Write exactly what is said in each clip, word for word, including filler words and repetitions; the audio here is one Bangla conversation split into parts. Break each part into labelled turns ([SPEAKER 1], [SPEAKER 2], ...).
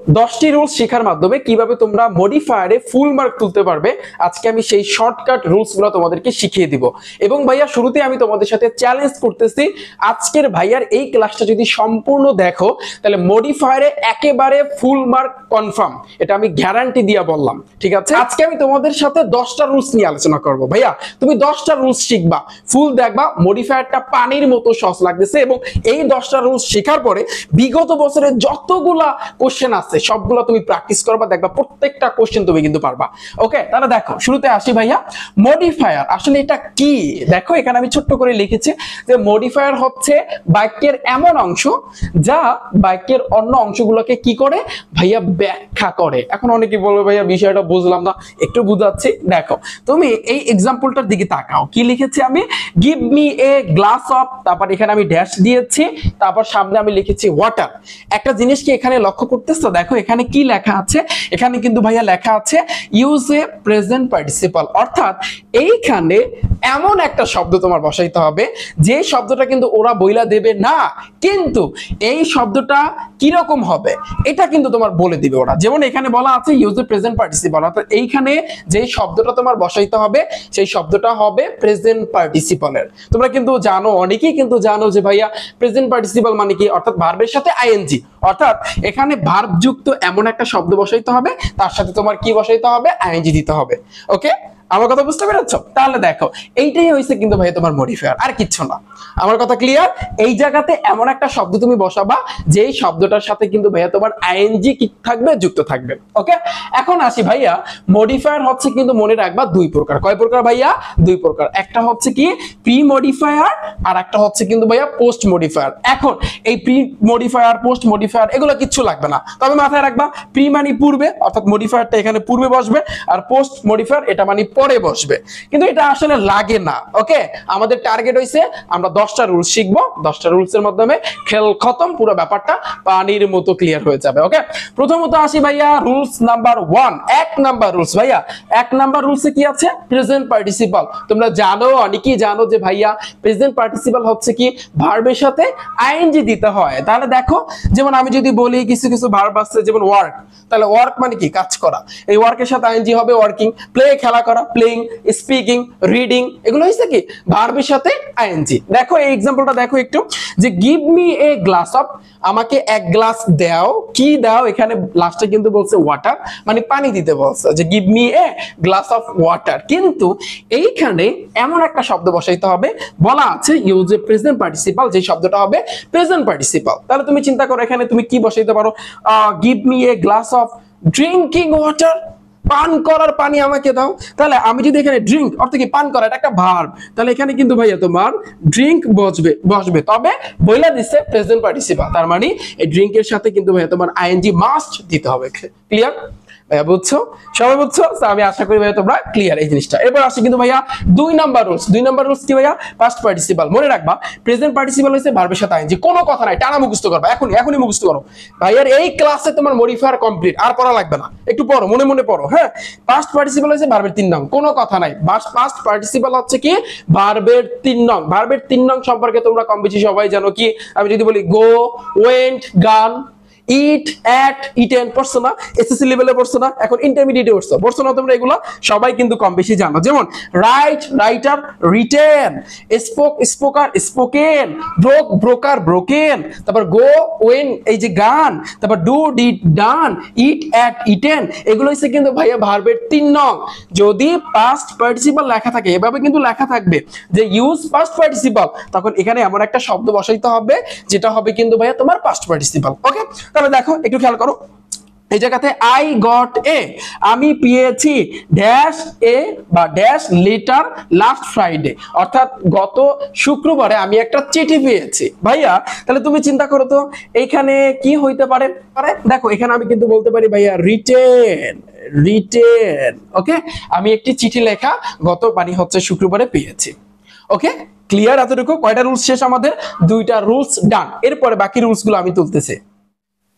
[SPEAKER 1] দশটি রুলস শেখার মাধ্যমে কিভাবে তোমরা মডিফায়ারে ফুল মার্ক তুলতে পারবে আজকে আমি সেই শর্টকাট রুলসগুলো তোমাদেরকে শিখিয়ে দিব। এবং ভাইয়া শুরুতে আমি তোমাদের সাথে চ্যালেঞ্জ করতেছি, আজকের ভাইয়ার এই ক্লাসটা যদি সম্পূর্ণ দেখো তাহলে মডিফায়ারে একেবারে ফুল মার্ক কনফার্ম, এটা আমি গ্যারান্টি দিয়ে বললাম। ঠিক আছে, আজকে আমি তোমাদের সাথে দশটা রুলস নিয়ে আলোচনা করব। ভাইয়া তুমি দশটা রুলস শিখবা, ফুল দেখবা মডিফায়ারটা পানির মতো সহজ লাগতেছে। এবং এই দশটা রুলস শেখার পরে বিগত বছরের যতগুলা কোশ্চেন আছে সবগুলো তুমি প্র্যাকটিস করবা, দেখবা প্রত্যেকটা কোশ্চেন তুমি কিন্তু পারবা। ওকে, তাহলে দেখো শুরুতে আসি ভাইয়া, মডিফায়ার আসলে এটা কি? দেখো এখানে আমি ছোট্ট করে লিখেছি যে মডিফায়ার হচ্ছে বাক্যের এমন অংশ যা বাক্যের অন্য অংশগুলোকে কি করে ভাইয়া ব্যাখ্যা করে। এখন অনেকে বলবে ভাইয়া বিষয়টা বুঝলাম না, একটু বুঝাচ্ছি। দেখো তুমি এই এক্সাম্পলটার দিকে তাকাও, কি লিখেছি আমি, give me a glass of, তারপর এখানে আমি ড্যাশ দিয়েছি, তারপর সামনে আমি লিখেছি ওয়াটার। একটা জিনিস কি এখানে লক্ষ্য করতেছো, দেখো এখানে কি লেখা আছে, এখানে কিন্তু ভাইয়া লেখা আছে ইউজ এ প্রেজেন্ট পার্টিসিপাল, অর্থাৎ এইখানে এমন একটা শব্দ তোমার বসাইতে হবে যে শব্দটা কিন্তু ওরা বইলা দেবে না, কিন্তু এই শব্দটা কিরকম হবে এটা কিন্তু তোমার বলে দিবে ওরা। যেমন এখানে বলা আছে ইউজ এ প্রেজেন্ট পার্টিসিপাল, অর্থাৎ এইখানে যে শব্দটা তোমার বসাইতে হবে সেই শব্দটা হবে প্রেজেন্ট পার্টিসিপালের। তোমরা কিন্তু জানো, অনেকেই কিন্তু জানো যে ভাইয়া প্রেজেন্ট পার্টিসিপাল মানে কি, অর্থাৎ ভার্বের সাথে আইএনজি, অর্থাৎ এখানে ভার্ব যুক্ত এমন একটা শব্দ বসাইতে হবে, তার সাথে তোমার কি বসাইতে হবে, আইএনজি দিতে হবে। ওকে, আমার কথা বুঝতে পেরেছো? তাহলে দেখো এইটাই হয়েছে কিন্তু ভাই তোমার মডিফায়ার, আর কিচ্ছু না। আমার কথা ক্লিয়ার? এই জায়গাতে এমন একটা শব্দ তুমি বসাবা যেই শব্দটার সাথে কিন্তু ভাইয়া তোমার আইএনজি কি থাকবে, যুক্ত থাকবে। ওকে, এখন আসি ভাইয়া, মডিফায়ার হচ্ছে কিন্তু মনে রাখবা দুই প্রকার। কয় প্রকার ভাইয়া? দুই প্রকার। একটা হচ্ছে কি প্রি মডিফায়ার, আর একটা হচ্ছে কিন্তু ভাইয়া পোস্ট মডিফায়ার। এখন এই প্রি মডিফায়ার, পোস্ট মডিফায়ার এগুলো কিচ্ছু লাগবে না, তবে মাথায় রাখবা প্রি মানে পূর্বে, অর্থাৎ মডিফায়ারটা এখানে পূর্বে বসবে, আর পোস্ট মডিফায়ার এটা মানে পরে বসবে, কিন্তু এটা আসলে লাগে না। ওকে, আমাদের টার্গেট হইছে আমরা দশটা রুলস শিখবো, দশটা রুলসের মাধ্যমে খেল খতম, পুরো ব্যাপারটা পানির মতো ক্লিয়ার হয়ে যাবে। ওকে, প্রথমত আসি ভাইয়া রুলস নাম্বার ওয়ান, এক নাম্বার রুলস। ভাইয়া এক নাম্বার রুলসে কি আছে, প্রেজেন্ট পার্টিসিপাল। তোমরা জানো, অনেকেই জানো যে ভাইয়া প্রেজেন্ট পার্টিসিপাল হচ্ছে কি ভার্বের সাথে আইএনজি দিতে হয়। তাহলে দেখো, যেমন আমি যদি বলি কিছু কিছু ভার্ব আছে, যেমন ওয়ার্ক, তাহলে ওয়ার্ক মানে কি, কাজ করা, এই ওয়ার্কের সাথে আইএনজি হবে ওয়ার্কিং। প্লে খেলা করা, প্লেইং, স্পিকিং, রিডিং, এগুলো হইছে কি ভার্বের সাথে আইএনজি। দেখো এই এক্সাম্পলটা দেখো একটু, যে give me a glass of, আমাকে এক গ্লাস দাও, কি দাও, এখানে লাস্টে কিন্তু বলছে ওয়াটার, মানে পানি দিতে বলছে, যে give me a glass of water. কিন্তু এইখানে এমন একটা শব্দ বসাইতে হবে, বলা আছে ইউজ এ প্রেজেন্ট পার্টিসিপাল, যে শব্দটা হবে প্রেজেন্ট পার্টিসিপাল। তাহলে তুমি চিন্তা করো এখানে তুমি কি বসাইতে পারো, give me a glass of drinking water, পান করার পানি আমাকে দাও। তাহলে আমি যদি এখানে ড্রিঙ্ক অর্থাৎ কি পান করা, এটা একটা ভার্ব, তাহলে এখানে কিন্তু ভাইয়া তোমার ড্রিঙ্ক বসবে বসবে তবে বইলা দিচ্ছে প্রেজেন্ট পার্টিসিপাল, তার মানে এই ড্রিঙ্কের সাথে কিন্তু ভাইয়া তোমার আইএনজি মাস্ট দিতে হবে। ক্লিয়ার ভাইয়া? বুঝছো? সবাই বুঝছো? আমি আশা করি ভাইয়া তোমরা ক্লিয়ার এই জিনিসটা। এবার আসি কিন্তু ভাইয়া দুই নাম্বার রুলস। দুই নাম্বার রুলস কি ভাইয়া, পাস্ট পার্টিসিপাল। মনে রাখবা প্রেজেন্ট পার্টিসিপাল হইছে ভার্বের সাথে আইএনজি, কোনো কথা নাই, টানা মুখস্থ করবা, এখনই এখনই মুখস্থ করো ভাইয়ার। এই ক্লাসে তোমার মডিফায়ার কমপ্লিট, আর পড়া লাগবে না, একটু পড়ো, মনে মনে পড়ো। হ্যাঁ, পাস্ট পার্টিসিপাল হইছে ভার্বের তিন নং, কোনো কথা নাই। পাস্ট পার্টিসিপাল হচ্ছে কি ভার্বের তিন নং। ভার্বের তিন নং সম্পর্কে তোমরা কম বেশি সবাই জানো। কি আমি যদি বলি গো, ওয়েন্ট, গান, ইট, অ্যাট, ইটেন, পড়ছো না? এসএসসি লেভেলে পড়ছো না? এখন ইন্টারমিডিয়েটে পড়ছো, পড়ছো না তোমরা? এগুলো সবাই কিন্তু কম বেশি জানো। যেমন write, writer, written, spoke, spoker, spoken, broke, broker, broken, তারপর গো, ওয়েন, এই যে গান, তারপর do, did, done, eat, ate, eaten, এগুলো হচ্ছে কিন্তু ভাইয়া ভার্বের তিন নং। যদি পাস্ট পার্টিসিপাল লেখা থাকে, এভাবে কিন্তু লেখা থাকবে যে ইউজ পাস্ট পার্টিসিপাল, তখন এখানে এমন একটা শব্দ বসাইতে হবে যেটা হবে কিন্তু ভাইয়া তোমার পাস্ট পার্টিসিপাল। ওকে, তাহলে দেখো একটু খেয়াল করো, এই জায়গাতে আই গট এ, আমি পেয়েছি ড্যাশ এ বা ড্যাশ লেটার লাস্ট ফ্রাইডে, অর্থাৎ গত শুক্রবারে আমি একটা চিঠি পেয়েছি। ভাইয়া তাহলে তুমি চিন্তা করো তো এইখানে কি হইতে পারে? দেখো এখানে আমি কিন্তু বলতে পারি ভাইয়া রিটেন, রিটেন। ওকে, আমি একটি চিঠি লেখা গত মানে হচ্ছে শুক্রবারে পেয়েছি। Okay, clear? এতটুকু কয়টা রুলস শেষ আমাদের? দুইটা রুলস ডান। এরপরে বাকি রুলস গুলো আমি তুলতেছি।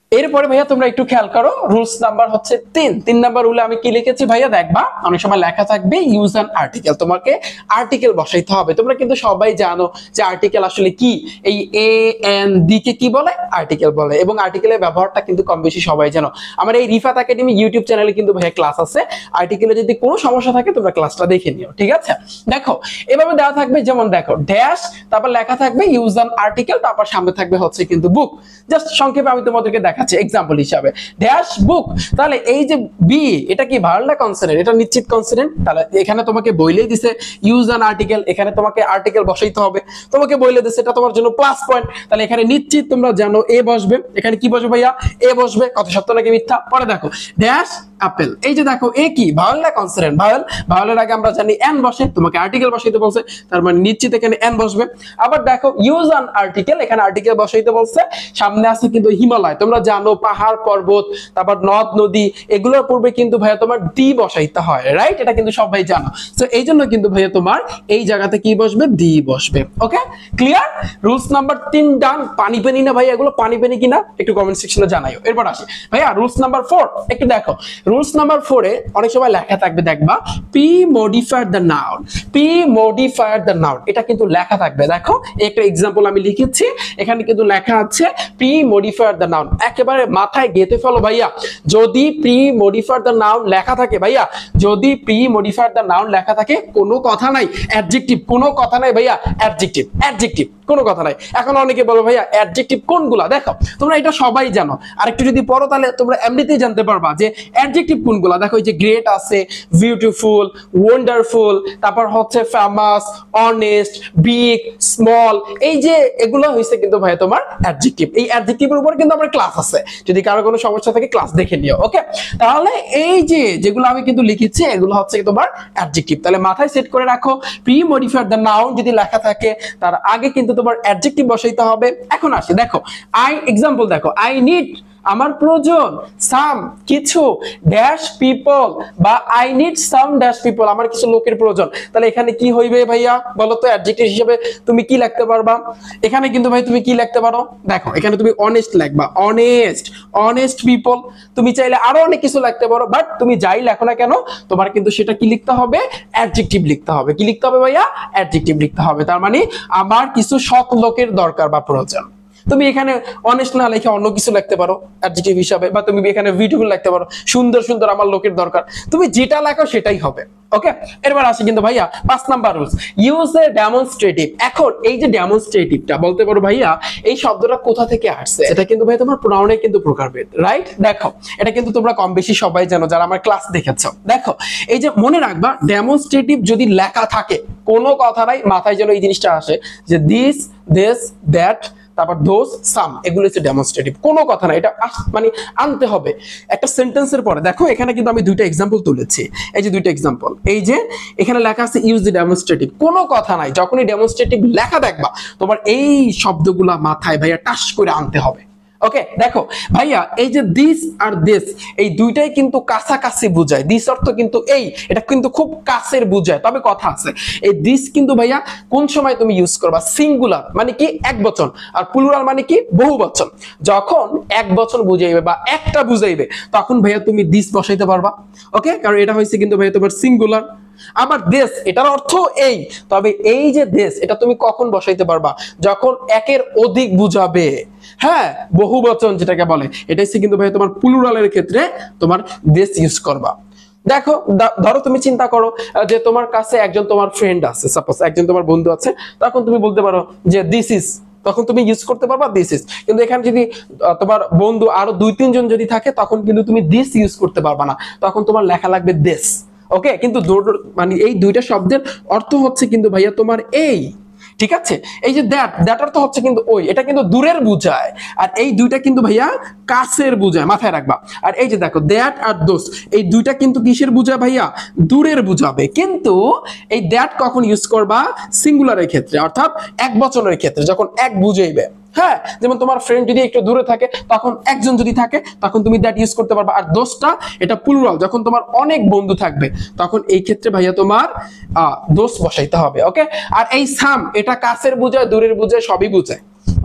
[SPEAKER 1] এরপরে ভাইয়া তোমরা একটু খেয়াল করো, রুলস নাম্বার হচ্ছে তিন তিন নাম্বার রুলে আমি কি লিখেছি ভাইয়া দেখবা, অনেক সময় লেখা থাকবে ইউজ অ্যান আর্টিকেল, তোমাকে আর্টিকেল বসাইতে হবে। তোমরা কিন্তু সবাই জানো যে আর্টিকেল আসলে কি, এই এ এন ডি কে কি বলে, আর্টিকেল বলে, এবং আর্টিকেলের ব্যবহারটা কিন্তু কম বেশি সবাই জানো। আমার এই রিফাত একাডেমি ইউটিউব চ্যানেলে কিন্তু ভাইয়া ক্লাস আছে, আর্টিকেলে যদি কোনো সমস্যা থাকে তোমরা ক্লাসটা দেখে নিও, ঠিক আছে। দেখো এভাবে দেওয়া থাকবে, যেমন দেখো ড্যাশ, তারপর লেখা থাকবে ইউজ অ্যান আর্টিকেল, তারপর সামনে থাকবে হচ্ছে কিন্তু বুক। জাস্ট সংক্ষেপে আমি তোমাদেরকে দেখাচ্ছি এক্সাম্পল হিসাবে, ড্যাশ বুক। তাহলে এই যে বি, এটা কি ভার্ব না কনসোনেন্ট? এটা নিশ্চিত কনসোনেন্ট। তাহলে এখানে তোমাকে বইলেই দিছে ইউজ অ্যান আর্টিকেল, এখানে তোমাকে আর্টিকেল বসাইতে হবে, তোমাকে বইলে দিছে, এটা তোমার জন্য প্লাস পয়েন্ট। তাহলে এখানে নিশ্চিত তোমরা জানো এ বসবে, এখানে কি বসবে ভাইয়া, এ বসবে। কত সত্য নাকি মিথ্যা? পরে দেখো ড্যাশ আপেল, এই যে দেখো এ কি ভাওয়াল না কনসোনেন্ট? ভাওয়াল, ভাওয়ালের আগে আমরা জানি এন বসে, তোমাকে আর্টিকেল বসাইতে বলছে, তার মানে নিশ্চিত এখানে এন বসবে। আবার দেখো ইউজ অ্যান আর্টিকেল, এখানে আর্টিকেল বসাইতে বলছে, সামনে আছে কিন্তু হিমালয়, তোমরা জানো পাহাড় পর্বত, তারপর নদ নদী, এগুলোর পূর্বে কিন্তু ভাইয়া তোমার ডি বসাইতে হয়, রাইট? এটা কিন্তু সবাই জানো। তো এই জন্য কিন্তু ভাইয়া তোমার এই জায়গাতে কি বসবে, ডি বসবে। ওকে, ক্লিয়ার? রুলস নাম্বার তিন ডান। পানি পানি না ভাইয়া, এগুলো পানি পানি কিনা একটু কমেন্ট সেকশনে জানাইও। এরপর আসি ভাইয়া রুলস নাম্বার ফোর, একটু দেখো রুলস নাম্বার ফোরে অনেক সময় লেখা থাকবে দেখবা, pre modifier the noun, pre modifier the noun, এটা কিন্তু লেখা থাকবে। দেখো একটা এক্সাম্পল আমি লিখেছি, এখানে কিন্তু লেখা আছে প্রি মডিফায়ার দ্য নাউন। একেবারে মাথায় গেঁথে ফেলো ভাইয়া, যদি প্রি মডিফায়ার দ্য নাউন লেখা থাকে ভাইয়া, যদি প্রি মডিফায়ার দ্য নাউন লেখা থাকে, কোনো কথা নাই অ্যাডজেক্টিভ, কোনো কথা নাই ভাইয়া অ্যাডজেক্টিভ, অ্যাডজেক্টিভ কোনো কথা নাই। এখন অনেকে বলো ভাইয়া অ্যাডজেক্টিভ কোনগুলা, দেখো তোমরা এটা সবাই জানো, আর একটু যদি পড়ো তাহলে তোমরা এমনিতেই জানতে পারবা যে অ্যাডজেক্টিভ কোনগুলা। দেখো এই যে গ্রেট আছে, বিউটিফুল, ওয়ান্ডারফুল, তারপর হচ্ছে ফেমাস, অনেস্ট, বিগ, স্মল, এই যে এগুলো হইছে কিন্তু ভাইয়া তোমার অ্যাডজেক্টিভ। এই অ্যাডজেক্টিভের উপর কিন্তু আমার ক্লাস আছে, যদি কারো কোনো সমস্যা থাকে ক্লাস দেখে নিও। ওকে, তাহলে এই যে যেগুলো আমি কিন্তু লিখেছি এগুলো হচ্ছে তোমার অ্যাডজেক্টিভ। তাহলে মাথায় সেট করে রাখো, প্রি মডিফায়ার দ্য নাউন যদি লেখা থাকে তার আগে কিন্তু তোমার অ্যাডজেক্টিভ বসাইতে হবে। এখন আসি দেখো, আই এক্সাম্পল দেখো, আই নিড আমার প্রয়োজন, সাম কিছু, ড্যাশ পিপল, বা I need some dash people, আমার কিছু লোকের প্রয়োজন। তাহলে এখানে কি হইবে ভাইয়া বলো তো, অ্যাডজেক্টিভ হিসেবে তুমি কি লিখতে পারবা? এখানে কিন্তু ভাই তুমি কি লিখতে পারো, দেখো এখানে তুমি অনেস্ট লিখবা, অনেস্ট, অনেস্ট পিপল। তুমি চাইলে আরো অনেক কিছু লিখতে পারো, বাট তুমি যাই লেখো না কেন তোমার কিন্তু সেটা কি লিখতে হবে, অ্যাডজেক্টিভ লিখতে হবে। কি লিখতে হবে ভাইয়া? অ্যাডজেক্টিভ লিখতে হবে। তার মানে আমার কিছু সৎ লোকের দরকার বা প্রয়োজন। তুমি এখানে অনেস্ট না লিখে অন্য কিছু লিখতে পারো অ্যাডজেক্টিভ হিসাবে, বা তুমি এখানে বিউটিফুল লিখতে পারো, সুন্দর সুন্দর আমার লোকের দরকার, তুমি যেটা লেখো সেটাই হবে। ওকে, এরপর আসি কিন্তু ভাইয়া পাঁচ number rules, use a demonstrative. এখন এই যে ডেমনস্ট্রেটিভটা বলতে পারো ভাইয়া এই শব্দটা কোথা থেকে আসছে, এটা কিন্তু ভাই তোমার প্রোনাউনে কিন্তু প্রকারভেদ, রাইট? দেখো এটা কিন্তু তোমরা কম বেশি সবাই জানো যারা আমার ক্লাস দেখেছো। দেখো এই যে মনে রাখবা, ডেমনস্ট্রেটিভ যদি লেখা থাকে কোনো কথা নাই, মাথায় যেন এই জিনিসটা আসে যে দিস, দিস, দ্যাট, তারপর দোজ, সাম, এগুলো হচ্ছে ডেমনস্ট্রেটিভ, কোনো কথা না, এটা মানে আনতে হবে একটা সেন্টেন্সের পরে। দেখো এখানে কিন্তু আমি দুইটা এক্সাম্পল তুলেছি, এই যে দুইটা এক্সাম্পল, এই যে এখানে লেখা আছে ইউজ দ্য ডেমনস্ট্রেটিভ, কোনো কথা নাই, যখনই ডেমনস্ট্রেটিভ লেখা দেখবা তোমার এই শব্দগুলা মাথায় ভাইয়া টাস করে আনতে হবে। ওকে, দেখো ভাইয়া এই যে দিস আর দিস এই দুইটাই কিন্তু কাছাকাছি বোঝায়, দিস অর্থ কিন্তু এই, এটা কিন্তু খুব কাছের বোঝায়। তবে কথা আছে, এই দিস কিন্তু ভাইয়া কোন সময় তুমি ইউজ করবা, সিঙ্গুলার মানে কি এক বচন, আর প্লুরাল মানে কি বহু বচন। যখন এক বচন বুঝাইবে বা একটা বুঝাইবে তখন ভাইয়া তুমি দিস বসাইতে পারবা। ওকে, কারণ এটা হয়েছে কিন্তু ভাইয়া তোমার সিঙ্গুলার। আবার দেশ এটার অর্থ এই, তবে এই যে দেশ এটা তুমি কখন বসাইতে পারবা, যখন একের অধিক বুঝাবে, হ্যাঁ বহু বচন যেটাকে বলে, এটা হচ্ছে কিন্তু ভাই তোমার প্লুরালের ক্ষেত্রে তোমার দেশ ইউজ করবা। দেখো ধরো তুমি চিন্তা করো যে তোমার কাছে একজন তোমার ফ্রেন্ড আছে, সাপোজ একজন তোমার বন্ধু আছে, তখন তুমি বলতে পারো যে দিস ইজ, তখন তুমি ইউজ করতে পারবা দিস ইজ। কিন্তু এখানে যদি তোমার বন্ধু আরো দুই তিনজন যদি থাকে তখন কিন্তু তুমি দিস ইউজ করতে পারবা না, তখন তোমার লেখা লাগবে দেশ। ওকে, কিন্তু মানে এই দুইটা শব্দের অর্থ হচ্ছে কিন্তু ভাইয়া তোমার এই, ঠিক আছে? এই যে দ্যাট, দ্যাট অর্থ হচ্ছে কিন্তু ওই, এটা কিন্তু দূরের বুঝায়, আর এই দুইটা কিন্তু ভাইয়া কাছের বুঝায়, মাথায় রাখবা। আর এই যে দেখো দ্যাট আর দোস এই দুইটা কিন্তু কিসের বুঝায় ভাইয়া, দূরের বুঝাবে। কিন্তু এই দ্যাট কখন ইউজ করবা, সিঙ্গুলারের ক্ষেত্রে, অর্থাৎ এক বচনের ক্ষেত্রে, যখন এক বুঝাইবে। হ্যাঁ, যেমন তোমার ফ্রেন্ড যদি একটু দূরে থাকে তখন একজন যদি থাকে তখন তুমি দ্যাট ইউজ করতে পারবা। আর দোষটা এটা প্লুরাল, যখন তোমার অনেক বন্ধু থাকবে তখন এই ক্ষেত্রে ভাইয়া তোমার দোষ বসাইতে হবে। ওকে, আর এই সাম এটা কাছের বুঝায়, দূরের বুঝায়, সবই বুঝায়।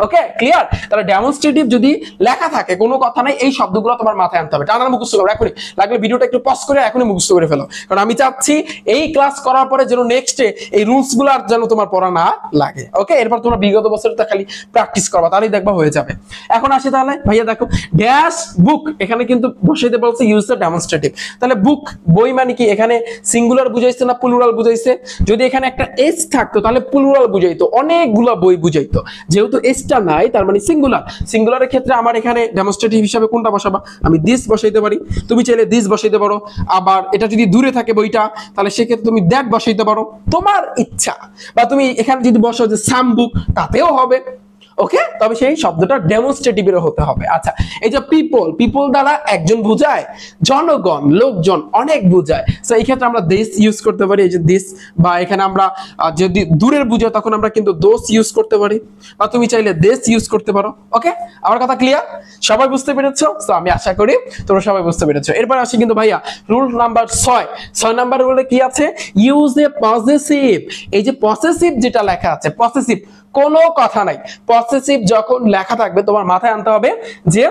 [SPEAKER 1] Okay clear? তাহলে ডেমনস্ট্রেটিভ যদি লেখা থাকে কোনো কথা নাই, এই শব্দগুলো তোমার মাথায় আনতে হবে। টানা মুখস্থ করো এখনই, লাগলে ভিডিওটা একটু পজ করে এখনই মুখস্থ করে ফেলো, কারণ আমি চাচ্ছি এই ক্লাস করার পরে যেন নেক্সটে এই রুলস গুলো আর যেন তোমার পড়া না লাগে। ওকে, এরপর তোমরা বিগত বছরটা খালি প্র্যাকটিস করবা, তাহলেই দেখবা হয়ে যাবে। এখন আসি তাহলে ভাইয়া দেখো ড্যাশ বুক, এখানে কিন্তু বসাইতে বলছে ইউজ দ্য ডেমনস্ট্রেটিভ। তাহলে বুক বই মানে কি, এখানে সিঙ্গুলার বুঝাইছে না প্লুরাল বুঝাইছে? যদি এখানে একটা এস থাকতো তাহলে প্লুরাল বুঝাইতো, অনেকগুলা বই বুঝাইতো। যেহেতু এসটা নাই তার মানে সিঙ্গুলার। সিঙ্গুলারের ক্ষেত্রে আমার এখানে ডেমনস্ট্রেটিভ হিসাবে কোনটা বসাবা? আমি দিস বসাইতে পারি, তুমি চাইলে দিস বসাইতে পারো। আবার এটা যদি দূরে থাকে বইটা তাহলে সেক্ষেত্রে তুমি দ্যাট বসাইতে পারো, তোমার ইচ্ছা। বা তুমি এখানে যদি বসাও যে সাম বুক, তাতেও হবে। ওকে, তবে সেই শব্দটা ডেমনস্ট্রেটিভের হতে হবে। আচ্ছা, এই যে পিপল, পিপল দ্বারা একজন বোঝায়, জনগণ লোকজন অনেক বোঝায়। সো এই ক্ষেত্রে আমরা দিস ইউজ করতে পারি, এই যে দিস। বা এখানে আমরা যদি দূরের বুঝায় তখন আমরা কিন্তু দোস ইউজ করতে পারি, বা তুমি চাইলে দেশ ইউজ করতে পারো। ওকে, আমার কথা ক্লিয়ার? সবাই বুঝতে পেরেছো? সো আমি আশা করি তোমরা সবাই বুঝতে পেরেছো। এরপর আসি কিন্তু ভাইয়া রুল নাম্বার ছয়। ছয় নাম্বার রুলে কি আছে? Use a possessive. এই যে পজেসিভ যেটা লেখা আছে, পজেসিভ কোনো কথা নাই। পজেসিভ যখন লেখা থাকবে তোমার মাথায় আনতে হবে যে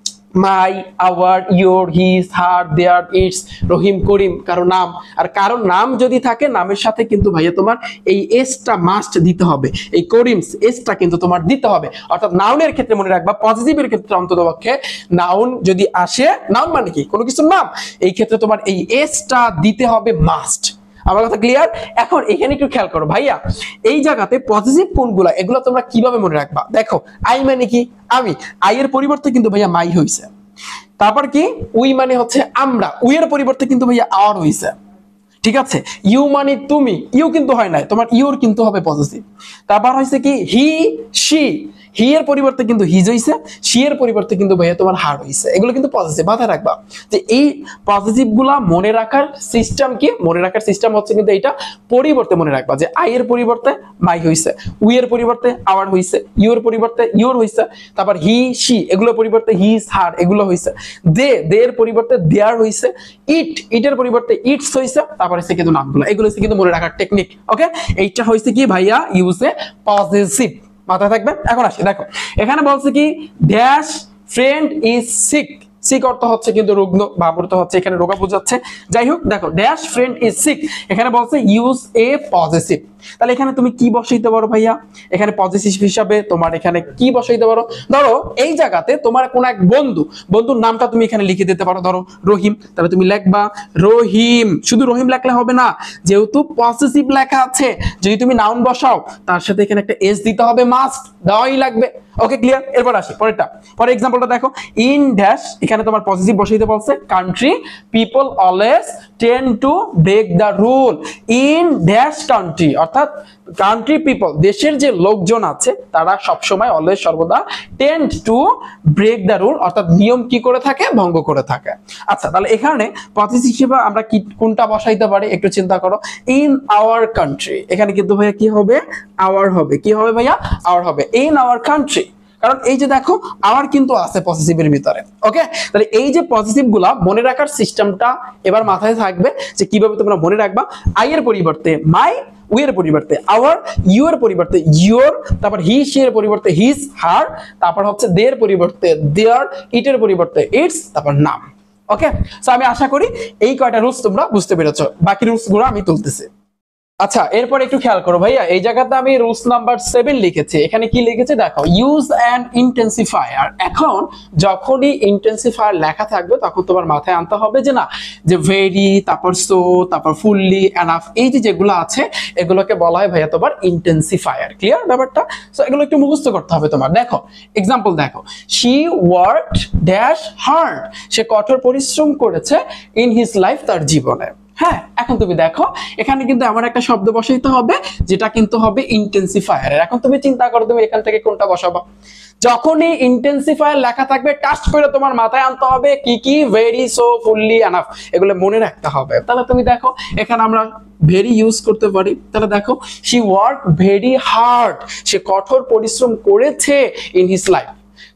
[SPEAKER 1] my, our, your, his, her, their, its, Rahim, Karim, কারো নাম। আর কারো নাম যদি থাকে নামের সাথে কিন্তু ভাইয়া তোমার এই এসটা মাস্ট দিতে হবে, এই করিমস এসটা কিন্তু তোমার দিতে হবে। অর্থাৎ নাউনের ক্ষেত্রে মনে রাখবা, পজিটিভের ক্ষেত্রে অন্ততপক্ষে নাউন যদি আসে, নাউন মানে কি কোনো কিছুর নাম, এই ক্ষেত্রে তোমার এই এসটা দিতে হবে মাস্ট। আমার কথা ক্লিয়ার? এখন এখানে একটু খেয়াল করো ভাইয়া, এই জায়গাতে পজিটিভ কোনগুলা এগুলো তোমরা কিভাবে মনে রাখবা? দেখো আই মানে কি আমি, আই এর পরিবর্তে কিন্তু ভাইয়া মাই হইছে। তারপর কি উই মানে হচ্ছে আমরা, উই এর পরিবর্তে কিন্তু ভাইয়া আওয়ার হইছে। ঠিক আছে, ইউ মানে তুমি, ইউ কিন্তু হয় নাই, তোমার ইউর কিন্তু হবে পজিটিভ। তারপর হইছে কি হি, শি, হি এর পরিবর্তে কিন্তু হিজ হইছে, শি এর পরিবর্তে কিন্তু ভাইয়া তোমার হার হইছে। এগুলো কিন্তু পজিটিভ, মাথায় রাখবা যে এই পজিটিভ গুলা মনে রাখার সিস্টেম কি, মনে রাখার সিস্টেম হচ্ছে কিন্তু এইটা পরিবর্তে মনে রাখবা যে আই এর পরিবর্তে মাই হইছে, উই এর পরিবর্তে আওয়ার হইছে, ইউ এর পরিবর্তে ইউর হইছে, তারপর হি, শি এগুলোর পরিবর্তে হিজ, হার এগুলো হইছে, দে, দে এর পরিবর্তে দেয়ার হইছে, ইট, ইটের পরিবর্তে ইটস হইছে, তারপর হচ্ছে কিন্তু নামগুলো। এগুলো হচ্ছে কিন্তু মনে রাখার টেকনিক। ওকে, এইটা হইছে কি ভাইয়া ইউজে পজিটিভ, মাথায় থাকবে। এখন আসি দেখো এখানে বলছে কি dash friend is sick. Sick অর্থ হচ্ছে কিন্তু রুগ্ন, ভাব অর্থ হচ্ছে এখানে রোগা বোঝাচ্ছে। যাই হোক দেখো ড্যাশ ফ্রেন্ড ইজ সিক, এখানে বলছে ইউজ এ পজিটিভ। তাহলে এখানে তুমি কি বসাইতে পারো ভাইয়া? এখানে পজিটিভ হিসাবে তোমার এখানে কি বসাইতে পারো? ধরো এই জায়গাতে তোমার কোন এক বন্ধু, বন্ধুর নামটা তুমি এখানে লিখে দিতে পারো। ধরো রহিম, তাহলে তুমি লিখবা রহিম। শুধু রহিম লেখলে হবে না, যেহেতু পজিটিভ লেখা আছে, যদি তুমি নাউন বসাও তার সাথে এখানে একটা এস দিতে হবে, মাস্ট দেওয়াই লাগবে। Okay clear? এরপর আসি পরেরটা, পরের এক্সাম্পলটা দেখো। ইন ড্যাশ, এখানে তোমার পজিটিভ বসাইতে বলছে country people always tend to break the rule. In dash country, অর্থাৎ কান্ট্রি পিপল দেশের যে লোকজন আছে তারা সবসময় অলওয়েজ সর্বদা tend to break the rule, অর্থাৎ নিয়ম কি করে থাকে, ভঙ্গ করে থাকে। আচ্ছা, তাহলে এখানে পজিটিভ হিসেবে আমরা কি কোনটা বসাইতে পারি একটু চিন্তা করো। ইন আওয়ার কান্ট্রি, এখানে কিন্তু ভাইয়া কি হবে? আওয়ার হবে। কি হবে ভাইয়া? আওয়ার হবে। ইন আওয়ার কান্ট্রি, কারণ এই যে দেখো আওয়ার কিন্তু আছে পজিটিভের ভিতরে। ওকে, তাহলে এই যে পজিটিভ গুলা মনে রাখার সিস্টেমটা এবার মাথায় থাকবে যে কিভাবে তোমরা মনে রাখবা। আই এর পরিবর্তে মাই, উই এর পরিবর্তে আওয়ার, ইউ এর পরিবর্তে ইয়োর, তারপর হি, শি এর পরিবর্তে হিজ, হার, তারপর হচ্ছে দের পরিবর্তে দেয়ার, ইট এর পরিবর্তে ইটস, তারপর নাম। ওকে, সো আমি আশা করি এই কয়টা রুলস তোমরা বুঝতে পেরেছো, বাকি রুলস গুলো আমি তুলতেছি। আচ্ছা, এরপর একটু খেয়াল করো ভাইয়া, এই জায়গাতে আমি রুলস নাম্বার সেভেন লিখেছি। এখানে কি লিখেছে দেখো, ইউজ অ্যান ইন্টেন্সিফায়ার। এখন যখনই ইন্টেন্সিফায়ার লেখা থাকবে তখন তোমার মাথায় আনতে হবে যে না, যে ভেরি, তারপর সো, তারপর ফুললি, এনাফ, এই যে যেগুলো আছে এগুলোকে বলা হয় ভাইয়া তোমার ইন্টেন্সিফায়ার। ক্লিয়ার ব্যাপারটা? সো এগুলো একটু মুখস্থ করতে হবে তোমার। দেখো এক্সাম্পল দেখো, শি ওয়ার্কড ড্যাশ হার্ড, সে কঠোর পরিশ্রম করেছে ইন হিজ লাইফ, তার জীবনে। হ্যাঁ, এখন তুমি দেখো এখানে কিন্তু এমন একটা শব্দ বসাইতে হবে যেটা কিন্তু হবে ইন্টেন্সিফায়ার। এখন তুমি চিন্তা করো তুমি এখান থেকে কোনটা বসাবা। যখনই ইন্টেন্সিফায়ার লেখা থাকবে টাচ করে তোমার মাথায় আনতে হবে কি কি, ভেরি, সো, ফুললি, এনাফ, এগুলো মনে রাখতে হবে। তাহলে তুমি দেখো এখানে আমরা ভেরি ইউজ করতে পারি। তাহলে দেখো শি ওয়ার্ক ভেরি হার্ড, সে কঠোর পরিশ্রম করেছে ইন হিজ লাইফ।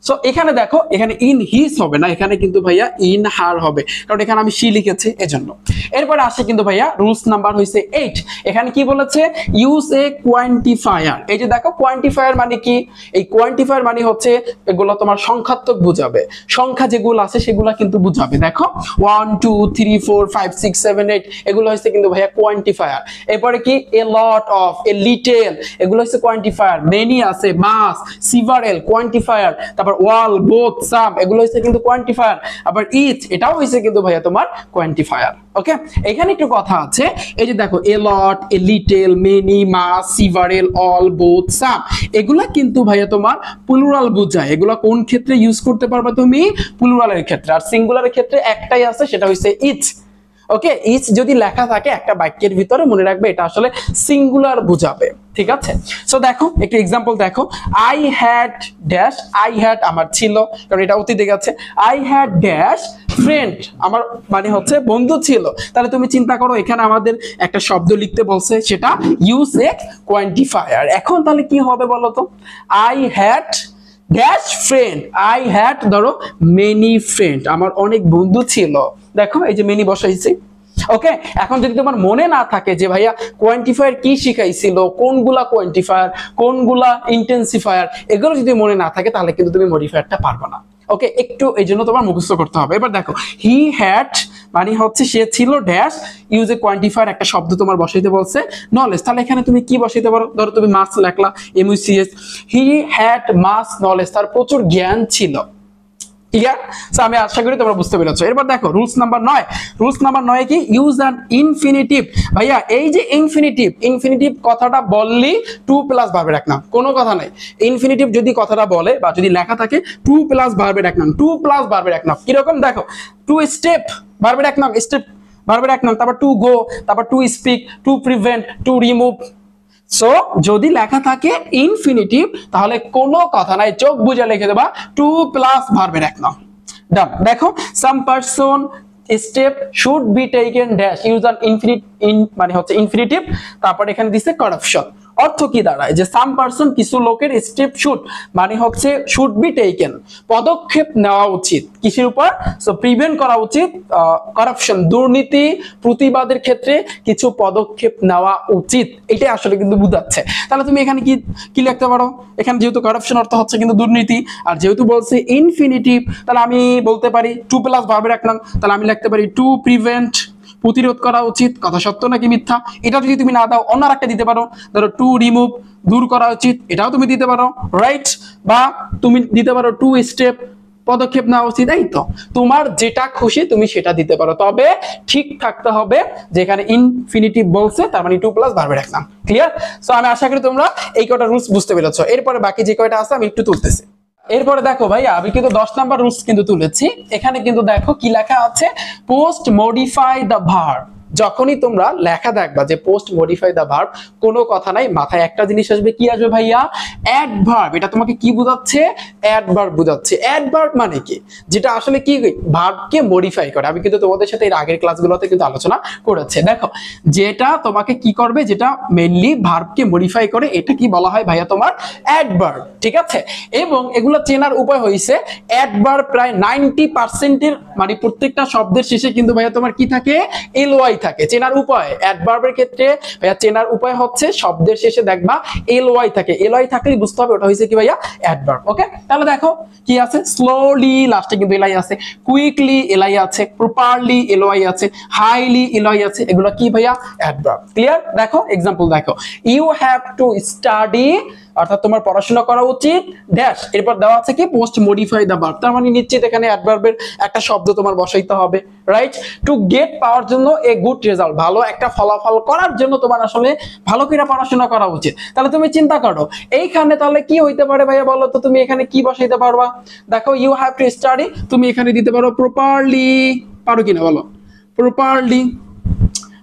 [SPEAKER 1] সো এখানে দেখো এখানে ইন হিজ হবে না, এখানে কিন্তু ভাইয়া ইন হার হবে, কারণ এখানে আমি শি লিখেছি এজন্য। এরপরে আসে কিন্তু ভাইয়া রুলস নাম্বার হইছে এইট। এখানে কি বলেছে, ইউজ এ কোয়ান্টিফায়ার। এই যে দেখো কোয়ান্টিফায়ার মানে কি, এই কোয়ান্টিফায়ার মানে হচ্ছে এগুলো তোমার সংখ্যাত্মক বুঝাবে, সংখ্যা যেগুলো আছে সেগুলো কিন্তু বুঝাবে। দেখো one two three four five six seven eight এগুলো হচ্ছে কিন্তু ভাইয়া কোয়ান্টিফায়ার। এরপরে কি এ লট অফ, এ লিটল এগুলো হচ্ছে কোয়ান্টিফায়ার। মেনি আছে, মাস, সিভারেল কোয়ান্টিফায়ার। তারপর ওয়াল, বোথ, সাম এগুলো হচ্ছে কিন্তু কোয়ান্টিফায়ার। আবার ইচ এটাও হচ্ছে কিন্তু ভাইয়া তোমার কোয়ান্টিফায়ার। ওকে, এখানে একটু কথা আছে, এই যে দেখো a lot, a little, many, much, several, all, both, some এগুলা কিন্তু ভাইয়া তোমার প্লুরাল বোঝায়। এগুলা কোন ক্ষেত্রে ইউজ করতে পারবা তুমি, প্লুরালের ক্ষেত্রে। আর সিঙ্গুলারের ক্ষেত্রে একটাই আছে, সেটা হচ্ছে ইচ। ওকে, ইচ যদি লেখা থাকে একটা বাক্যের ভিতরে মনে রাখবে এটা আসলে সিঙ্গুলার বোঝাবে, ঠিক আছে। সো দেখো একটু এক্সাম্পল দেখো, I had dash, I had আমার ছিল, কারণ এটা অতীতে গেছে। আই হ্যাড ড্যাশ ফ্রেন্ড, আমার মানে হচ্ছে বন্ধু ছিল। তাহলে তুমি চিন্তা করো এখানে আমাদের একটা শব্দ লিখতে বলছে, সেটা ইউজ এ কোয়ান্টিফায়ার। এখন তাহলে কি হবে বলো তো, I had dash friend, I had ধরো মেনি ফ্রেন্ড, আমার অনেক বন্ধু ছিল। দেখো এই যে মেনি বসাইছি। ওকে, এখন যদি তোমার মনে না থাকে যে ভাইয়া কোয়ান্টিফায়ার কি শিখাইছিল, কোনগুলা কোয়ান্টিফায়ার, কোনগুলা ইন্টেন্সিফায়ার, এগুলো যদি মনে না থাকে তাহলে কিন্তু তুমি মডিফায়ারটা পারবে না। ওকে, একটু এই জন্য তোমার মুখস্থ করতে হবে। এবার দেখো হি হ্যাড মানে হচ্ছে সে ছিল ড্যাশ, ইউজ এ কোয়ান্টিফায়ার একটা শব্দ তোমার বসাইতে বলছে নলেজ। তাহলে এখানে তুমি কি বসাইতে পারো, ধরো তুমি মাস লেখলা, M U C H, he had much knowledge, তার প্রচুর জ্ঞান ছিল। ক্লিয়ার? সো আমি আশা করি তোমরা বুঝতে পেরেছো। এরপর দেখো রুলস নাম্বার নয়। রুলস নাম্বার নয় কি, ইউজ অ্যান ইনফিনিটিভ। ভাইয়া এই যে ইনফিনিটিভ, ইনফিনিটিভ কথাটা বললি টু প্লাস ভার্বে রাখলাম, কোনো কথা নাই। ইনফিনিটিভ যদি কথাটা বলে বা যদি লেখা থাকে টু প্লাস ভার্বে রাখলাম, টু প্লাস ভার্বে রাখলাম। কিরকম দেখো, টু স্টেপ ভার্বে রাখলাম, স্টেপ ভার্বে রাখলাম, তারপর টু গো, তারপর to speak, to prevent, to remove. So যদি লেখা থাকে ইনফিনিটিভ তাহলে কোনো কথা নাই, চোখ বুঝে লিখে দেবা টু প্লাস ভার্বে রাখলাম। ডান। দেখো some person step should be taken dash, use an infinite in মানে হচ্ছে ইনফিনিটিভ, তারপর এখানে দিছে কারাপশন। অর্থ কি দাঁড়ায়, যে সাম পারসন কিছু লোকের স্টেপ শুড মানে হচ্ছে শুড বি টেকেন পদক্ষেপ নেওয়া উচিত, কিসের উপর, সো প্রিভেন্ট করা উচিত কারাপশন দুর্নীতি প্রতিবাদের ক্ষেত্রে কিছু পদক্ষেপ নেওয়া উচিত, এটাই আসলে কিন্তু বুঝাচ্ছে। তাহলে তুমি এখানে কি কি লিখতে পারো, এখানে যেহেতু কারাপশন অর্থ হচ্ছে কিন্তু দুর্নীতি, আর যেহেতু বলছে ইনফিনিটিভ তাহলে আমি বলতে পারি টু প্লাস ভার্বে রাখলাম, তাহলে আমি লিখতে পারি টু প্রিভেন্ট প্রতিরোধ করা উচিত। কথা সত্য নাকি মিথ্যা, এটা যদি তুমি না দাও অন্য আরেকটা দিতে পারো, ধরো টু রিমুভ দূর করা উচিত, এটাও তুমি দিতে পারো, রাইট। বা তুমি দিতে পারো টু স্টেপ পদক্ষেপ নেওয়া উচিত। এই তো তোমার যেটা খুশি তুমি সেটা দিতে পারো, তবে ঠিক থাকতে হবে যেখানে ইনফিনিটিভ বলছে তার মানে টু প্লাস ভার্বে রাখলাম। ক্লিয়ার? সো আমি আশা করি তোমরা এই কয়টা রুলস বুঝতে পেরেছো। এরপরে বাকি যে কয়টা আছে আমি একটু তুলতেছি। এরপরে দেখো ভাইয়া আমি কিন্তু দশ নাম্বার রুলস কিন্তু তুলেছি। এখানে কিন্তু দেখো কি লেখা আছে, পোস্ট মডিফাই দ্য ভার্ব। যখনই তোমরা লেখা দেখবা যে পোস্ট মডিফাই দ্য ভার্ব, কোনো কথা নাই, মাথায় একটা জিনিস আসবে, কি আসবে ভাইয়া, অ্যাডভার্ব। এটা তোমাকে কি বোঝাচ্ছে, অ্যাডভার্ব বোঝাচ্ছে। অ্যাডভার্ব মানে কি, যেটা আসলে কি ভার্বকে মডিফাই করে। আমি কিন্তু তোমাদের সাথে এর আগের ক্লাসগুলোতে কিন্তু আলোচনা করেছি। দেখো যেটা তোমাকে কি করবে, যেটা মেইনলি ভার্বকে মডিফাই করে, এটা কি বলা হয় ভাইয়া, তোমার অ্যাডভার্ব। ঠিক আছে, এবং এগুলো চেনার উপায় হইছে অ্যাডভার্ব প্রায় নাইনটি পার্সেন্টের মানে প্রত্যেকটা শব্দের শেষে কিন্তু ভাইয়া তোমার কি থাকে, এলওয়াই থাকে। চেনার উপায় অ্যাডভার্বের ক্ষেত্রে ভাইয়া চেনার উপায় হচ্ছে শব্দের শেষে দেখবা এলওয়াই থাকে, এলওয়াই থাকলেই বুঝতে হবে ওটা হইছে কি ভাইয়া, অ্যাডভার্ব। ওকে, তাহলে দেখো কি আছে, স্লোলি লাস্টে কিন্তু এলআই আছে, কুইকলি এলআই আছে, প্রপারলি এলওয়াই আছে, হাইলি এলওয়াই আছে, এগুলো কি ভাইয়া, অ্যাডভার্ব। ক্লিয়ার? দেখো এক্সাম্পল দেখো, ইউ হ্যাভ টু স্টাডি অর্থাৎ তোমার পড়াশোনা করা উচিত ড্যাশ, এরপর দেওয়া আছে কি পোস্ট মডিফাই দ্য ভার্ব, তার মানে নিশ্চিত এখানে অ্যাডভার্বের একটা শব্দ তোমার বসাইতে হবে, রাইট। টু গেট পাওয়ার জন্য এ গুড রেজাল্ট, ভালো একটা ফলাফল করার জন্য তোমার আসলে ভালো করে পড়াশোনা করা উচিত। তাহলে তুমি চিন্তা করো এইখানে তাহলে কি হইতে পারে ভাইয়া, বলো তো তুমি এখানে কি বসাইতে পারবা। দেখো ইউ হ্যাভ টু স্টাডি, তুমি এখানে দিতে পারো প্রপারলি, পারো কিনা বলো, প্রপারলি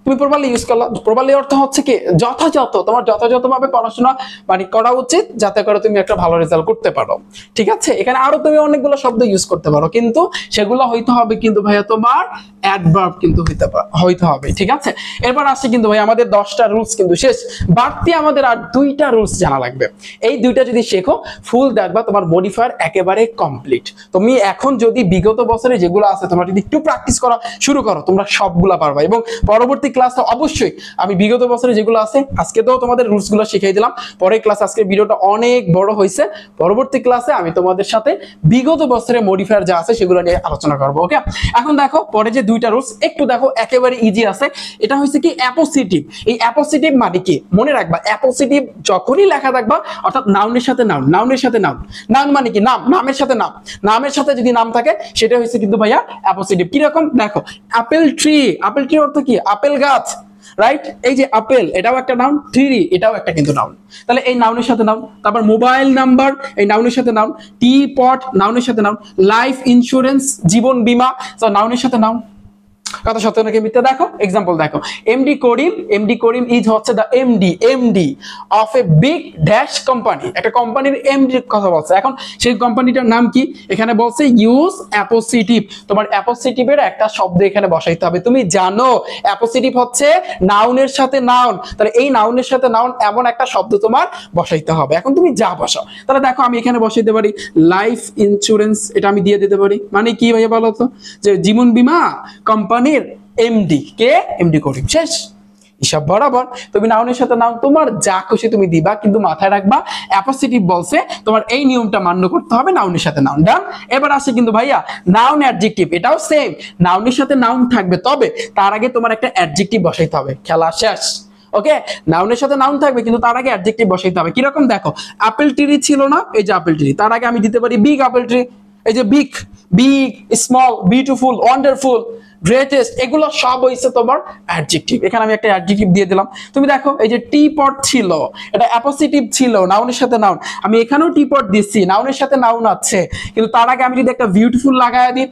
[SPEAKER 1] তুমি প্রপারলি ইউজ করলা। প্রপারলি অর্থ হচ্ছে কি যথাযথ, তোমার যথাযথভাবে পড়াশোনা মানে করা উচিত যাতে করে তুমি একটা ভালো রেজাল্ট করতে পারো। ঠিক আছে, এখানে আরো তুমি অনেকগুলো শব্দ ইউজ করতে পারো, কিন্তু সেগুলো হইতে হবে কিন্তু ভাইয়া তোমার অ্যাডভার্ব কিন্তু হইতে হইতে হবে। ঠিক আছে, এরপর আসছে কিন্তু ভাই আমাদের দশটা রুলস কিন্তু শেষ, বাড়তি আমাদের আর দুইটা রুলস জানা লাগবে। এই দুইটা যদি শেখো ফুল দেখবা তোমার মডিফায়ার একেবারে কমপ্লিট। তুমি এখন যদি বিগত বছরে যেগুলো আছে তোমরা যদি একটু প্র্যাকটিস করা শুরু করো তোমরা সবগুলা পারবা। এবং পরবর্তী ক্লাসে অবশ্যই আমি বিগত বছরে যেগুলো আছে আজকে তো তোমাদের রুলস গুলো শিখিয়ে দিলাম, পরের ক্লাস আজকে ভিডিওটা অনেক বড় হয়েছে, পরবর্তী ক্লাসে আমি তোমাদের সাথে বিগত বছরে মডিফায়ার যা আছে সেগুলো নিয়ে আলোচনা করবো। ওকে, এখন দেখো পরে যে দুইটা রুলস একটু দেখো একেবারে ইজি আছে। এটা হচ্ছে কি অ্যাপোসিটিভ। এই অ্যাপোসিটিভ মানে কি মনে রাখবা, অ্যাপোসিটিভ যখনই লেখা থাকবা অর্থাৎ নাউনের সাথে নাউন, নাউনের সাথে নাউন, নাউন মানে কি নাম, নামের সাথে নাম, নামের সাথে যদি নাম থাকে সেটা হচ্ছে কিন্তু ভাইয়া অ্যাপোসিটিভ। কি রকম দেখো, আপেল ট্রি, আপেল ট্রি অর্থ কি আপেল গাছ, রাইট? এই যে আপেল এটাও একটা নাউন, ট্রি এটাও একটা কিন্তু নাউন, তাহলে এই নাউনের সাথে নাউন। তারপর মোবাইল নাম্বার এই নাউনের সাথে নাউন, টি পট নাউনের সাথে নাউন, লাইফ ইন্স্যুরেন্স জীবন বীমা নাউনের সাথে নাউন। কথা সত্য নাকি মিথ্যা দেখো, এক্সাম্পল দেখো, MD Karim, MD Karim is হচ্ছে the MD, MD of a big dash company, একটা কোম্পানির এমডি কথা বলছে। এখন সেই কোম্পানিটার নাম কি, এখানে বলছে ইউজ অ্যাপোসিটিভ, তোমার অ্যাপোসিটিভের একটা শব্দ এখানে বসাইতে হবে। তুমি জানো অ্যাপোসিটিভ হচ্ছে নাউনের সাথে নাউন, তাহলে এই নাউনের সাথে নাউন এমন একটা শব্দ তোমার বসাইতে হবে। এখন তুমি যা বসাও, তাহলে দেখো আমি এখানে বসাইতে পারি লাইফ ইন্স্যুরেন্স, এটা আমি দিয়ে দিতে পারি, মানে কি ভাইয়া বলো তো, যে জীবন বীমা কোম্পানি এমডি কে, এমডি করিম, শেষ। হিসাব বরাবর তুমি নাউনের সাথে নাউন তোমার যা খুশি তুমি দিবা, কিন্তু মাথায় রাখবা অ্যাপোসিটিভ বলছে তোমার এই নিয়মটা মান্য করতে হবে, নাউনের সাথে নাউন। ডান। এবার আসে কিন্তু ভাইয়া নাউন অ্যাডজেক্টিভ, এটাও সেম, নাউনের সাথে নাউন থাকবে, তবে তার আগে তোমার একটা অ্যাডজেক্টিভ বসাইতে হবে। খেলা শেষ। ওকে, নাউনের সাথে নাউন থাকবে কিন্তু তার আগে অ্যাডজেক্টিভ বসাইতে হবে। কিরকম দেখো, আপেল ট্রি ছিল না, এই যে আপেল ট্রি, তার আগে আমি দিতে পারি বিগ আপেল ট্রি, এই যে big, big, small, beautiful, wonderful, greatest, এগুলো সব হইছে তোমার অ্যাডজেক্টিভ। এখানে আমি একটা অ্যাডজেক্টিভ দিয়ে দিলাম। তুমি দেখো এই যে টি পট ছিল, এটা অ্যাপোসিটিভ ছিল, নাউনের সাথে নাউন, আমি এখানেও টি পট দিচ্ছি, নাউনের সাথে নাউন আছে, কিন্তু তার আগে আমি যদি একটা বিউটিফুল লাগাই দিই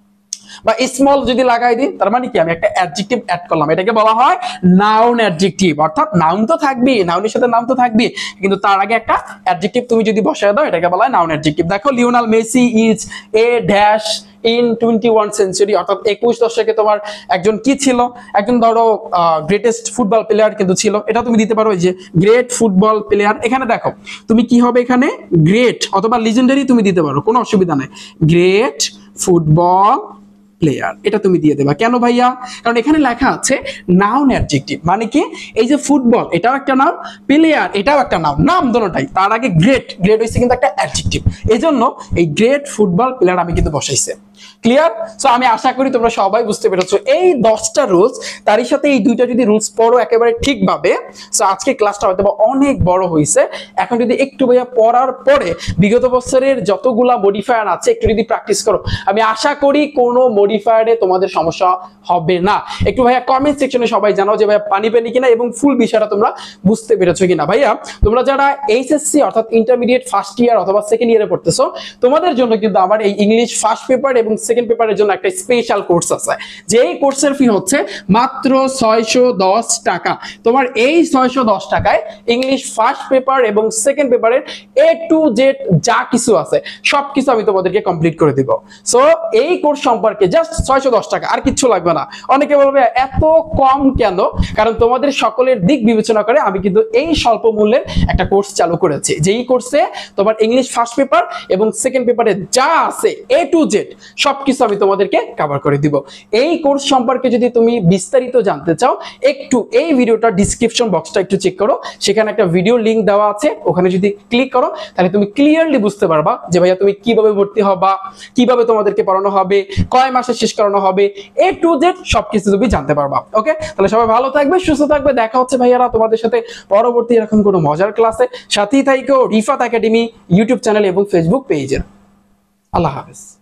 [SPEAKER 1] বা স্মল যদি লাগাই দিই, তার মানে কি আমি একটা অ্যাডজেক্টিভ অ্যাড করলাম, এটাকে বলা হয় নাউন অ্যাডজেক্টিভ। অর্থাৎ নাউন তো থাকবে, নাউনের সাথে নাউন তো থাকবে, কিন্তু তার আগে একটা অ্যাডজেক্টিভ তুমি যদি বসায় দাও এটাকে বলা হয় নাউন অ্যাডজেক্টিভ। দেখো Lionel Messi is a dash in twenty one century, অর্থাৎ একুশ দশকে তোমার একজন কি ছিল, একজন ধরো গ্রেটেস্ট ফুটবল প্লেয়ার কিন্তু ছিল, এটা তুমি দিতে পারো, যে গ্রেট ফুটবল প্লেয়ার। এখানে দেখো তুমি কি হবে, এখানে গ্রেট অথবা লিজেন্ডারি তুমি দিতে পারো, কোনো অসুবিধা নাই, গ্রেট ফুটবল প্লেয়ার এটা তুমি দিয়ে দেবা। কেন ভাইয়া, কারণ এখানে লেখা আছে নাউন অ্যাডজেক্টিভ, মানে কি এই যে ফুটবল এটাও একটা নাউন, প্লেয়ার এটাও একটা নাউন, নাম দুটোটাই, তার আগে গ্রেট, গ্রেট হইছে কিন্তু একটা অ্যাডজেক্টিভ, এজন্য এই গ্রেট ফুটবল প্লেয়ার আমি কিন্তু বসাইছে। ক্লিয়ার? সো আমি আশা করি তোমরা সবাই বুঝতে পেরেছো এই দশটা রুলস, তারই সাথে এই দুইটা যদি রুলস পড়ো একেবারে ঠিকভাবে, সো আজকে ক্লাসটা হয়তো অনেক বড় হয়েছে। এখন যদি একটু ভাইয়া পড়ার পরে বিগত বছরের যতগুলা মডিফায়ার আছে একটু যদি প্র্যাকটিস করো, আমি আশা করি কোনো মডিফায়ারে তোমাদের সমস্যা হবে না। একটু ভাইয়া কমেন্ট সেকশনে সবাই জানাও যে ভাইয়া পানি পেনি কিনা এবং ফুল বিষয়টা তোমরা বুঝতে পেরেছো কিনা। ভাইয়া তোমরা যারা এইচএসসি অর্থাৎ ইন্টারমিডিয়েট ফার্স্ট ইয়ার অথবা সেকেন্ড ইয়ারে পড়তেছো, তোমাদের জন্য কিন্তু আমার এই ইংলিশ ফার্স্ট পেপার এবং সেকেন্ড পেপারের জন্য একটা স্পেশাল কোর্স আছে, যেই কোর্সের ফি হচ্ছে মাত্র ছয়শো দশ টাকা। তোমার এই ছয়শো দশ টাকায় ইংলিশ ফার্স্ট পেপার এবং সেকেন্ড পেপারের এ টু জেড যা কিছু আছে সবকিছু আমি তোমাদেরকে কমপ্লিট করে দিব। সো এই কোর্স সম্পর্কে জাস্ট ছয়শো দশ টাকা, আর কিচ্ছু লাগবে না। অনেকে বলবে এত কম কেন, কারণ তোমাদের সকলের দিক বিবেচনা করে আমি কিন্তু এই স্বল্প মূল্যের একটা কোর্স চালু করেছি, যেই কোর্সে তোমার ইংলিশ ফার্স্ট পেপার এবং সেকেন্ড পেপারে যা আছে এ টু জেড সবকিছু আমি তোমাদেরকে কভার করে দিব। এই কোর্স সম্পর্কে যদি তুমি বিস্তারিত জানতে চাও, একটু এই ভিডিওটা ডেসক্রিপশন বক্সটা একটু চেক করো, সেখানে একটা ভিডিও লিংক দেওয়া আছে, ওখানে যদি ক্লিক করো তাহলে তুমি ক্লিয়ারলি বুঝতে পারবা যে ভাইয়া তুমি কিভাবে ভর্তি হবা, কিভাবে তোমাদেরকে পড়ানো হবে, কয় মাসে শেষ করানো হবে, এ টু জেড সবকিছু তুমি জানতে পারবা। ওকে, তাহলে সবাই ভালো থাকবে, সুস্থ থাকবে, দেখা হচ্ছে ভাইয়ারা তোমাদের সাথে পরবর্তী এরকম কোনো মজার ক্লাসে। সাথেই থাইকো রিফাত একাডেমি ইউটিউব চ্যানেল এবং ফেসবুক পেজে। আল্লাহ হাফেজ।